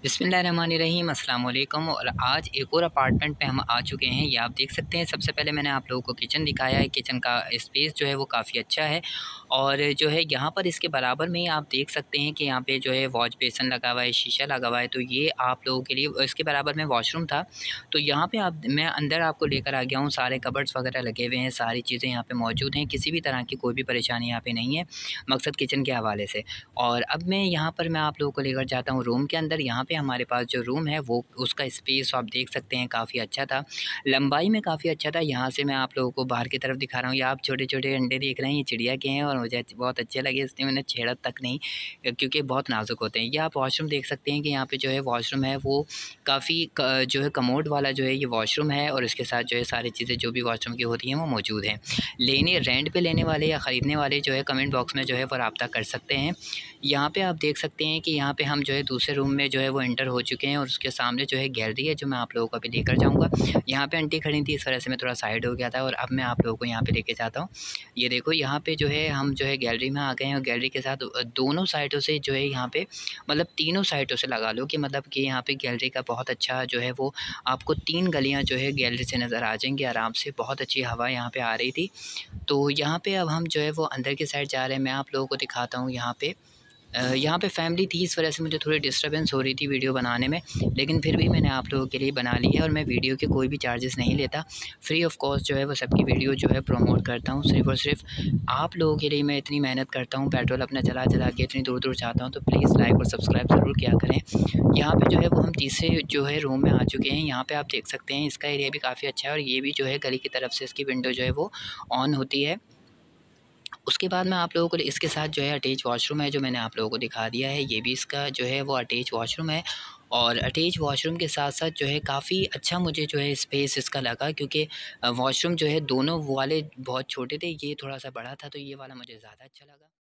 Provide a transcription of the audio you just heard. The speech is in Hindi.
बिस्मिल्लाहिर्रहमानिर्रहीम अस्सलाम वालेकुम। और आज एक और अपार्टमेंट पे हम आ चुके हैं। ये आप देख सकते हैं। सबसे पहले मैंने आप लोगों को किचन दिखाया है। किचन का स्पेस जो है वो काफ़ी अच्छा है और जो है यहाँ पर इसके बराबर में ही आप देख सकते हैं कि यहाँ पे जो है वॉश बेसिन लगा हुआ है, शीशा लगा हुआ है। तो ये आप लोगों के लिए इसके बराबर में वॉशरूम था। तो यहाँ पे आप मैं अंदर आपको लेकर आ गया हूँ। सारे कबर्ड्स वगैरह लगे हुए हैं, सारी चीज़ें यहाँ पे मौजूद हैं। किसी भी तरह की कोई भी परेशानी यहाँ पे नहीं है, मकसद किचन के हवाले से। और अब मैं आप लोगों को लेकर जाता हूँ रूम के अंदर। यहाँ पे हमारे पास जो रूम है वो उसका स्पेस आप देख सकते हैं काफ़ी अच्छा था, लंबाई में काफ़ी अच्छा था। यहाँ से मैं आप लोगों को बाहर की तरफ दिखा रहा हूँ। ये आप छोटे-छोटे अंडे देख रहे हैं, ये चिड़िया के हैं और मुझे बहुत अच्छे लगे, इसलिए मैंने छेड़ा तक नहीं, क्योंकि बहुत नाज़ुक होते हैं। ये आप वॉशरूम देख सकते हैं कि यहाँ पे जो है वॉशरूम है वो काफ़ी क जो है कमोड वाला जो है ये वॉशरूम है और इसके साथ जो है सारी चीज़ें जो भी वॉशरूम की होती हैं वो मौजूद हैं। रेंट पे लेने वाले या ख़रीदने वाले जो है कमेंट बॉक्स में जो है वो राब्ता कर सकते हैं। यहाँ पे आप देख सकते हैं कि यहाँ पे हम जो है दूसरे रूम में जो है वो एंटर हो चुके हैं और उसके सामने जो है गैलरी है जो मैं आप लोगों को अभी लेकर जाऊँगा। यहाँ पे आंटी खड़ी थी, इस वजह से मैं थोड़ा साइड हो गया था और अब मैं आप लोगों को यहाँ पे लेके जाता हूँ। ये देखो यहाँ पे जो है हम जो है गैलरी में आ गए हैं और गैलरी के साथ दोनों साइडों से जो है यहाँ पे मतलब तीनों साइडों से लगा लो कि मतलब कि यहाँ पे गैलरी का बहुत अच्छा जो है वो आपको 3 गलियाँ जो है गैलरी से नज़र आ जाएँगी आराम से। बहुत अच्छी हवा यहाँ पे आ रही थी। तो यहाँ पे अब हम जो है वो अंदर की साइड जा रहे हैं। मैं आप लोगों को दिखाता हूँ यहाँ पे फैमिली थी, इस वजह से मुझे थोड़ी डिस्टर्बेंस हो रही थी वीडियो बनाने में, लेकिन फिर भी मैंने आप लोगों के लिए बना ली है और मैं वीडियो के कोई भी चार्जेस नहीं लेता। फ्री ऑफ कॉस्ट जो है वो सबकी वीडियो जो है प्रोमोट करता हूँ। सिर्फ़ और सिर्फ आप लोगों के लिए मैं इतनी मेहनत करता हूँ, पेट्रोल अपना चला-चला के इतनी दूर-दूर जाता हूँ, तो प्लीज़ लाइक और सब्सक्राइब ज़रूर किया करें। यहाँ पे जो है वो हम तीसरे जो है रूम में आ चुके हैं। यहाँ पे आप देख सकते हैं इसका एरिया भी काफ़ी अच्छा है और ये भी जो है गली की तरफ से इसकी विंडो जो है वो ऑन होती है। उसके बाद मैं आप लोगों को इसके साथ जो है अटैच वॉशरूम है जो मैंने आप लोगों को दिखा दिया है, ये भी इसका जो है वो अटैच वॉशरूम है। और अटैच वॉशरूम के साथ-साथ जो है काफ़ी अच्छा मुझे जो है स्पेस इसका लगा, क्योंकि वॉशरूम जो है दोनों वाले बहुत छोटे थे, ये थोड़ा-सा बड़ा था, तो ये वाला मुझे ज़्यादा अच्छा लगा।